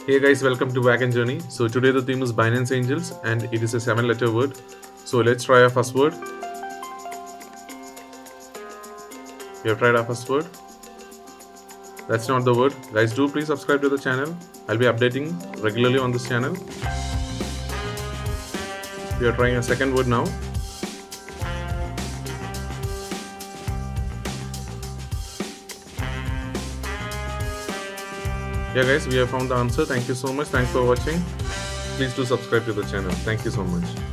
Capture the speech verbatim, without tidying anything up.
Hey guys, welcome to Wagon Journey. So today the theme is Binance Angels and it is a seven letter word. So let's try our first word. We have tried our first word. That's not the word. Guys, do please subscribe to the channel. I'll be updating regularly on this channel. We are trying a second word now. Yeah guys, we have found the answer. Thank you so much. Thanks for watching. Please do subscribe to the channel. Thank you so much.